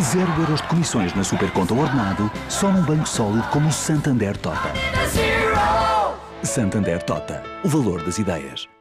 0 € de comissões na Superconta Ordenado, só num banco sólido como o Santander Tota. Santander Tota. O valor das ideias.